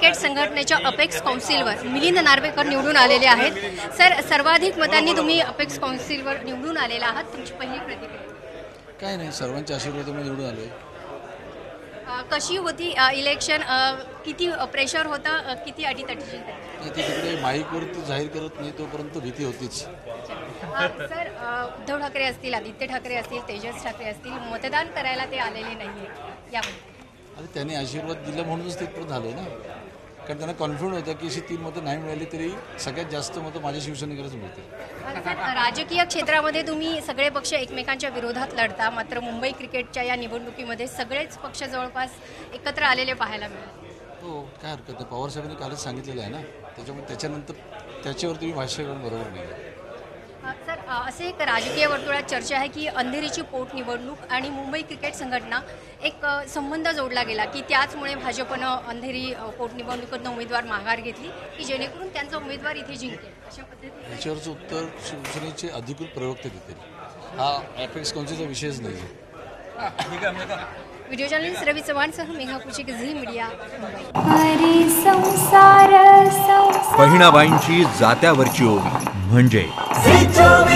Cricket संघटनेच्या apex काउन्सिलवर Milind Narvekar निवडून आलेले आहेत. सर, सर्वाधिक मतांनी तुम्ही अपेक्स काउन्सिलवर निवडून आलेला आहात. तुमची पहिली प्रतिक्रिया काय नाही, सर्वांच्या आशीर्वादाने निवडून आलोय. कशी होती इलेक्शन? किती प्रेशर होतं? किती अटीतटीची? ती तिकडे माईकवरती जाहीर करत नाही तोपर्यंत भीती होतीच. सर, उद्धव ठाकरे असतील, आदित्य ठाकरे असतील, तेजस ठाकरे असतील, मतदान करायला ते आलेले नाही यामध्ये. आणि त्यांनी आशीर्वाद दिला म्हणूनच तिथपर्यंत झालं ना, कारण त्यांना कॉन्फिडंट होतं की अशी 3 मतं नाही मिळाली तरी सगळ्यात जास्त मतं माझ्या शिवसेनेकडेच मिळतील. राजकीय क्षेत्रामध्ये तुम्ही सगळे पक्ष एकमेकांच्या विरोधात लढता, मात्र मुंबई क्रिकेटच्या या निवडणुकीमध्ये सगळेच पक्ष जवळपास एकत्र आलेले पाहायला मिळाले. हो, काय हरकत नाही. पवारसाहेबांनी कालच सांगितलेलं आहे ना, त्याच्यामुळे त्याच्यानंतर त्याच्यावर तुम्ही भाष्य करणं बरोबर नाही. सर, असे एक राजकीय वर्तुळात चर्चा आहे की अंधेरीची पोटनिवडणूक आणि मुंबई क्रिकेट संघटना एक संबंध जोडला गेला की त्याचमुळे भाजपनं अंधेरी पोटनिवडणुकीतनं उमेदवार माघार घेतली की जेणेकरून त्यांचा उमेदवार इथे जिंकेल, अशा पद्धतीने. याच्यावरचं उत्तर शिवसेनेचे अधिकृत प्रवक्ते देतील. हा अपेक्स काउन्सिलचा विषयच नाही आहे. व्हिडिओ जर्नलिस्ट रवी चव्हाणसह मेघा कुचिक, झी मीडिया, मुंबई. बहिणाबाईंची जात्यावरची ओवी म्हणजे